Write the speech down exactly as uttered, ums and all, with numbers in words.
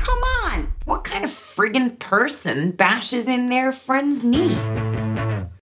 Come on! What kind of friggin' person bashes in their friend's knee?